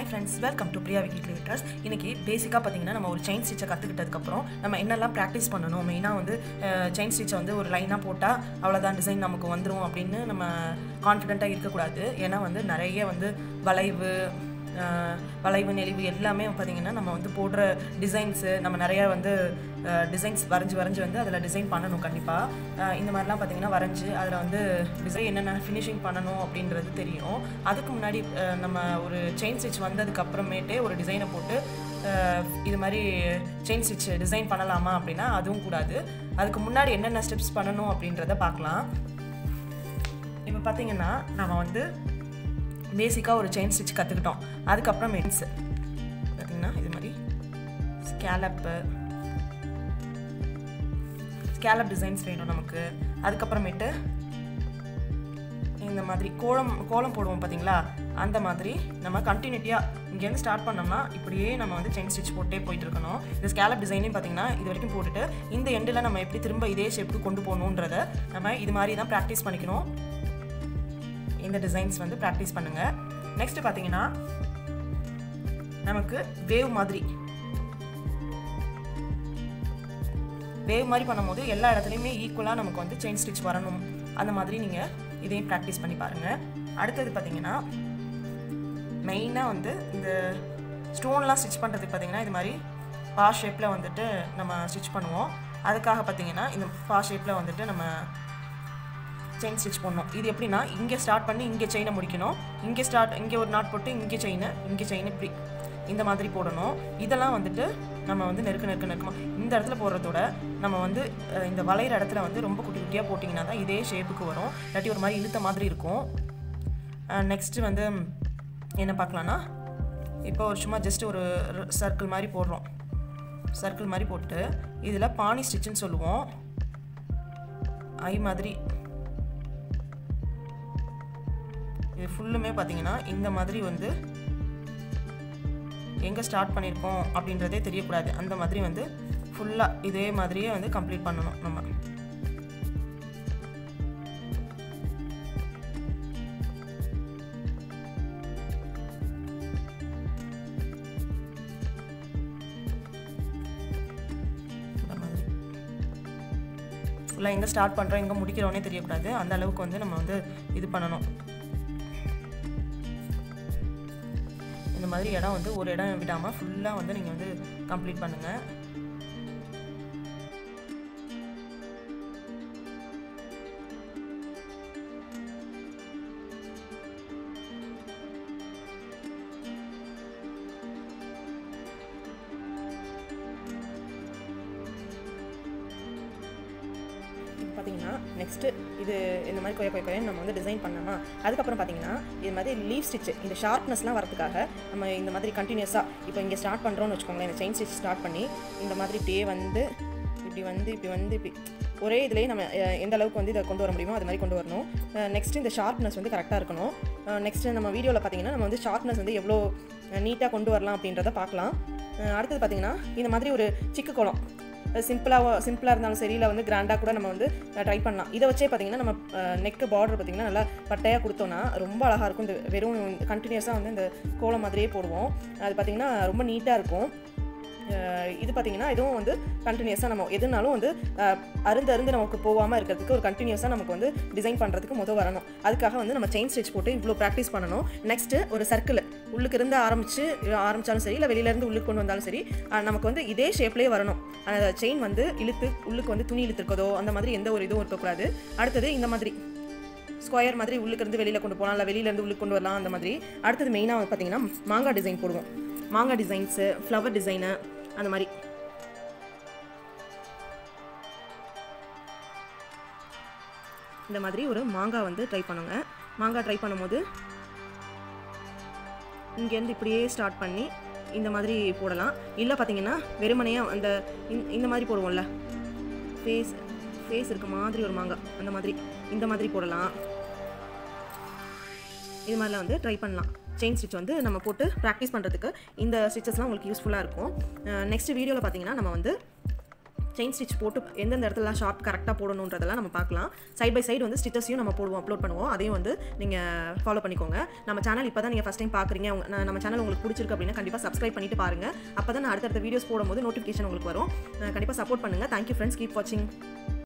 friends, welcome to Priya Wiki Creators. இன்னைக்கு பேசிக்கா பாத்தீங்கன்னா நம்ம ஒரு செயின் ஸ்டிட்ச் கத்துக்கிட்டதுக்கு அப்புறம் நம்ம என்னெல்லாம் பிராக்டீஸ் பண்ணனும் மெயினா வந்து செயின் ஸ்டிட்ச் வந்து ஒரு லைனா போட்டா அவ்வளவுதான் டிசைன் நமக்கு வந்துரும் அப்படினு நம்ம கான்ஃபிடென்ட்டா இருக்க கூடாது. ஏனா வந்து நிறைய வந்து வளைவு நெளிவு எல்லாமே பாத்தீங்கன்னா நம்ம வந்து போடுற டிசைன்ஸ் நம்ம நிறைய வந்து டிசைன்ஸ் வரைஞ்சு வந்து அதல டிசைன் பண்ணனும் கண்டிப்பா. இந்த மாதிரிலாம் பாத்தீங்கன்னா வரைஞ்சு அதல வந்து டிசைன் என்னென்ன ஃபினிஷிங் பண்ணனும் அப்படின்றது தெரியும். அதுக்கு முன்னாடி நம்ம ஒரு செயின் ஸ்டிட்ச் வந்ததுக்கு அப்புறமேட்டே ஒரு டிசைனை போட்டு இது மாதிரி செயின் ஸ்டிட்ச் டிசைன் பண்ணலாமா அப்படினா அதுவும் கூடாது. அதுக்கு முன்னாடி என்னென்ன ஸ்டெப்ஸ் பண்ணனும் அப்படின்றத பார்க்கலாம். இப்போ பாத்தீங்கன்னா நாம வந்து பேசிக்கா ஒரு செயின் ஸ்டிட்ச் கத்துக்கிட்டோம். அதுக்கு அப்புறம் மெயின்ஸ் பாத்தீங்கன்னா இது மாதிரி ஸ்கேலப் டிசைன்ஸ் வேணும் நமக்கு. அதுக்கு அப்புறமேட்டு இந்த மாதிரி கோலம் போடுவோம் பாத்தீங்களா, அந்த மாதிரி நம்ம கண்டினியூட்டியா இங்க இருந்து ஸ்டார்ட் பண்ணோம்னா இப்படியே நம்ம வந்து செயின் ஸ்டிட்ச் போட்டே போயிட்டு இருக்கணும். இந்த ஸ்கேலப் டிசைனையும் பாத்தீங்கன்னா இது வரைக்கும் போட்டுட்டு இந்த எண்ட்ல நம்ம எப்படி திரும்ப இதே ஷேப்புக்கு கொண்டு போகணும்ன்றத நம்ம இது மாதிரி தான் பிராக்டீஸ் பண்ணிக்கணும். இந்த டிசைன்ஸ் வந்து பிராக்டீஸ் பண்ணுங்க. நெக்ஸ்ட் பாத்தீங்கன்னா நமக்கு வேவ் மாதிரி பண்ணும்போது எல்லா இடத்துலயுமே ஈக்குவலா நமக்கு வந்து செயின் ஸ்டிட்ச் வரணும். அந்த மாதிரி நீங்க இதையும் பிராக்டீஸ் பண்ணி பாருங்க. அடுத்தது பாத்தீங்கன்னா மெயினா வந்து இந்த ஸ்டோன்லாம் ஸ்டிட்ச் பண்றதுக்கு பாத்தீங்கன்னா இது மாதிரி பா ஷேப்ல வந்துட்டு நம்ம ஸ்டிட்ச் பண்ணுவோம். அதுக்காக பாத்தீங்கன்னா இந்த பா ஷேப்ல வந்துட்டு நம்ம செயின் ஸ்டிட்ச் பண்ணனும். இது எப்படினா இங்க ஸ்டார்ட் பண்ணி இங்க செயினை முடிக்கணும். இங்க ஒரு நாட் போட்டு இங்க செயின் இப்படி இந்த மாதிரி போடணும். இதெல்லாம் வந்துட்டு நம்ம வந்து நெருக்கமா இந்த இடத்துல போடுறதோட நம்ம வந்து இந்த வளையற இடத்துல வந்து ரொம்ப குட்டி குட்டியா போடிங்கனா தான் இதே ஷேப்புக்கு வரும். இல்லாட்டி ஒரு மாதிரி இழுத்த மாதிரி இருக்கும். நெக்ஸ்ட் வந்து என்ன பார்க்கலாம்னா இப்போ ஒரு சும்மா ஜஸ்ட் ஒரு சர்க்கிள் மாதிரி போடுறோம். சர்க்கிள் மாதிரி போட்டு இதுல பானி ஸ்டிட்ச்னு சொல்லுவோம். ஐ மாதிரி இது ஃபுல்லுமே பாத்தீங்கன்னா இந்த மாதிரி வந்து எங்க ஸ்டார்ட் பண்ணிருக்கோம் அப்படின்றதே தெரியக்கூடாது. அந்த மாதிரி வந்து ஃபுல்லா இதே மாதிரியே வந்து கம்ப்ளீட் பண்ணனும் நம்ம. ஃபுல்லா எங்க ஸ்டார்ட் பண்றோம் எங்க முடிக்கிறோம்னே தெரியக்கூடாது. அந்த அளவுக்கு வந்து நம்ம வந்து இது பண்ணனும். இந்த மாதிரி இடம் வந்து ஒரு இடம் விடாம ஃபுல்லா வந்து நீங்க வந்து கம்ப்ளீட் பண்ணுங்க. பாத்தீங்கன்னா நெக்ஸ்ட் இது இந்த மாதிரி கொய நம்ம வந்து டிசைன் பண்ணோமா, அதுக்கப்புறம் பாத்தீங்கன்னா இது மாதிரி லீவ் ஸ்டிட்ச் இந்த ஷார்ப்னஸ்லாம் வரதுக்காக நம்ம இந்த மாதிரி கண்டினியூஸா இப்போ இங்க ஸ்டார்ட் பண்றோம்னு வெச்சுக்கோங்களேன். இந்த செயின் ஸ்டிட்ச் ஸ்டார்ட் பண்ணி இந்த மாதிரி இப்படியே வந்து இப்படி ஒரே இதுலயே நம்ம எந்த அளவுக்கு வந்து இத கொண்டு வர முடியுமோ அது மாதிரி கொண்டு வரணும். நெக்ஸ்ட் இந்த ஷார்ப்னஸ் வந்து கரெக்ட்டா இருக்கணும். நெக்ஸ்ட் நம்ம வீடியோல பாத்தீங்கன்னா நம்ம வந்து ஷார்ப்னஸ் வந்து எவ்வளவு நீட்டா கொண்டு வரலாம் அப்படின்றத பார்க்கலாம். அடுத்து பாத்தீங்கன்னா இந்த மாதிரி ஒரு சிக்கு கோலம் சிம்பிளா இருந்தாலும் சரி, இல்லை வந்து கிராண்டா கூட நம்ம வந்து ட்ரை பண்ணலாம். இதை வச்சே பார்த்தீங்கன்னா நம்ம நெக் பார்டர் பார்த்தீங்கன்னா நல்லா பட்டையாக கொடுத்தோன்னா ரொம்ப அழகாக இருக்கும். இந்த வெறும் கண்டினியூஸாக வந்து இந்த கோலம் மாதிரியே போடுவோம். அது பார்த்தீங்கன்னா ரொம்ப நீட்டாக இருக்கும். இது பார்த்தீங்கன்னா இதுவும் வந்து கண்டினியூஸாக நம்ம எதுனாலும் வந்து அருந்து நமக்கு போகாமல் இருக்கிறதுக்கு ஒரு கண்டினியூஸாக நமக்கு வந்து டிசைன் பண்ணுறதுக்கு வரணும். அதுக்காக வந்து நம்ம செயின் ஸ்டிட்ச் போட்டு இவ்வளோ ப்ராக்டிஸ் பண்ணணும். நெக்ஸ்ட்டு ஒரு சர்க்கிள் உள்ளுக்கு இருந்து ஆரம்பிச்சாலும் சரி, இல்லை வெளியிலேருந்து உள்ளுக்கு கொண்டு வந்தாலும் சரி, நமக்கு வந்து இதே ஷேப்லேயே வரணும். அந்த செயின் வந்து இழுத்து உள்ளுக்கு வந்து துணி இழுத்துருக்கதோ அந்த மாதிரி எந்த ஒரு இதுவும் இருக்கக்கூடாது. அடுத்தது இந்த மாதிரி ஸ்கொயர் மாதிரி உள்ளுக்கு இருந்து வெளியில் கொண்டு போகலாம், இல்லை வெளியிலேருந்து உள்ளுக்கு கொண்டு வரலாம் அந்த மாதிரி. அடுத்தது மெயினாக பார்த்தீங்கன்னா மாங்காய் டிசைன் போடுவோம். மாங்காய் டிசைன்ஸு, ஃப்ளவர் டிசைனு அந்த மாதிரி இந்த மாதிரி ஒரு மாங்காய் வந்து ட்ரை பண்ணுங்க. மாங்காய் ட்ரை பண்ணும்போது இங்கேருந்து இப்படியே ஸ்டார்ட் பண்ணி இந்த மாதிரி போடலாம். இல்லை பார்த்தீங்கன்னா வெறுமனையாக அந்த இந்த மாதிரி போடுவோம்ல, ஃபேஸ் இருக்க மாதிரி ஒரு மாங்காய் அந்த மாதிரி இந்த மாதிரி போடலாம். இது மாதிரிலாம் வந்து ட்ரை பண்ணலாம். செயின் ஸ்டிட்ச் வந்து நம்ம போட்டு ப்ராக்டிஸ் பண்ணுறதுக்கு இந்த ஸ்டிச்சஸ்லாம் உங்களுக்கு யூஸ்ஃபுல்லாக இருக்கும். நெக்ஸ்ட் வீடியோவில் பார்த்தீங்கன்னா நம்ம வந்து செயின் ஸ்டிச் போட்டு எந்தெந்த இடத்துலலாம் ஷார்ப் கரெக்டாக போடணுன்றதெல்லாம் நம்ம பார்க்கலாம். சைட் பை சைடு வந்து ஸ்டிச்சஸையும் நம்ம அப்லோட் பண்ணுவோம். அதையும் வந்து நீங்கள் ஃபாலோ பண்ணிக்கோங்க. நம்ம சேனல் இப்போ தான் நீங்கள் ஃபஸ்ட் டைம் பார்க்குறீங்க, நம்ம சேனல் உங்களுக்கு பிடிச்சிருக்கு அப்படின்னா கண்டிப்பாக சப்ஸ்கிரைப் பண்ணிட்டு பாருங்கள். அப்போ தான் நான் அடுத்தடுத்த வீடியோஸ் போடும்போது நோட்டிஃபிகேஷன் உங்களுக்கு வரும். கண்டிப்பாக சப்போர்ட் பண்ணுங்கள். தேங்க்யூ ஃப்ரெண்ட்ஸ், கீப் வாட்சிங்.